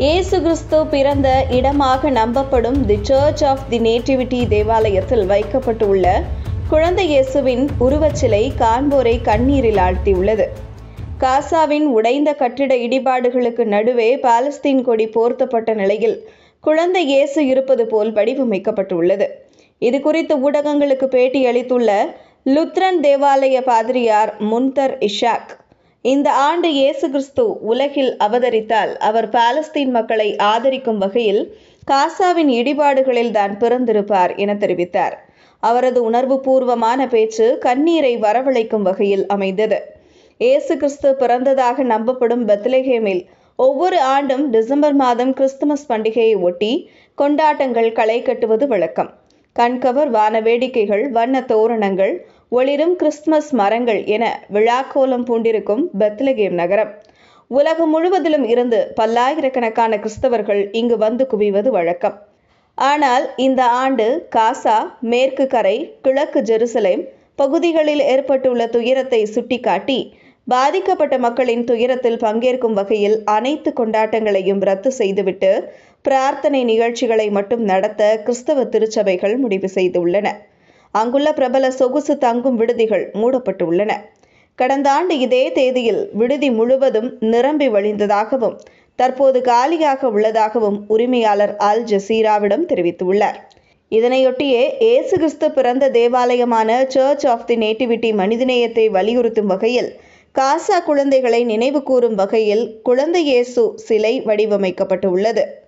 இயேசு கிறிஸ்து பிறந்த இடமாக நம்பப்படும் the church of the nativity தேவாலயத்தில் வைக்கப்பட்டுள்ள குழந்தை இயேசுவின் உருவச்சிலை காண்போரை கண்ணீரில் ஆழ்த்தியுள்ளது. காசாவின் உடைந்த கட்டிட இடிபாடுகளுக்கு நடுவே பாலஸ்தீன் கொடி போர்த்தப்பட்ட நிலையில் குழந்தை இயேசு இருப்பது போல் வடிவமைக்கப்பட்டுள்ளது. இது குறித்து ஊடகங்களுக்கு பேட்டி அளித்துள்ள லுத்ரன் தேவாலய பாதிரியார் முன்தர் இஷாக், இந்த ஆண்டு இயேசு கிறிஸ்து உலகில் அவதரித்தால் அவர் பாலஸ்தீன் மக்களை ஆதரிக்கும் வகையில் காசாவின் இடிபாடுகளில் தான் பிறந்திருப்பார் என தெரிவித்தார். அவரது உணர்வு பூர்வமான பேச்சு கண்ணீரை வரவழைக்கும் வகையில் அமைந்தது. இயேசு கிறிஸ்து பிறந்ததாக நம்பப்படும் பெத்லஹேமில் ஒவ்வொரு ஆண்டும் டிசம்பர் மாதம் கிறிஸ்துமஸ் பண்டிகையை ஒட்டி கொண்டாட்டங்கள் களை கட்டுவது வழக்கம். கண்கவர் வான வேடிக்கைகள், வண்ண தோரணங்கள், ஒளிரும் கிறிஸ்துமஸ் மரங்கள் என விழாக்கோலம் பூண்டிருக்கும் பெத்லஹேம் நகரம். உலகம் முழுவதிலும் இருந்து பல்லாயிரக்கணக்கான கிறிஸ்தவர்கள் இங்கு வந்து குவிவது வழக்கம். ஆனால் இந்த ஆண்டு காசா, மேற்கு கரை, கிழக்கு ஜெருசலேம் பகுதிகளில் ஏற்பட்டுள்ள துயரத்தை சுட்டிக்காட்டி பாதிக்கப்பட்ட மக்களின் துயரத்தில் பங்கேற்கும் வகையில் அனைத்து கொண்டாட்டங்களையும் ரத்து செய்துவிட்டு பிரார்த்தனை நிகழ்ச்சிகளை மட்டும் நடத்த கிறிஸ்தவ திருச்சபைகள் முடிவு செய்துள்ளன. அங்குள்ள பிரபல சொகுசு தங்கும் விடுதிகள் மூடப்பட்டுள்ளன. கடந்த ஆண்டு இதே தேதியில் விடுதி முழுவதும் நிரம்பி வழிந்ததாகவும் தற்போது காலியாக உள்ளதாகவும் உரிமையாளர் அல் ஜசீராவிடம் தெரிவித்துள்ளார். இதனையொட்டியே இயேசு கிறிஸ்து பிறந்த தேவாலயமான சர்ச் ஆஃப் தி நேட்டிவிட்டி மனிதநேயத்தை வலியுறுத்தும் வகையில் காசா குழந்தைகளை நினைவு கூறும் வகையில் குழந்தை இயேசு சிலை வடிவமைக்கப்பட்டுள்ளது.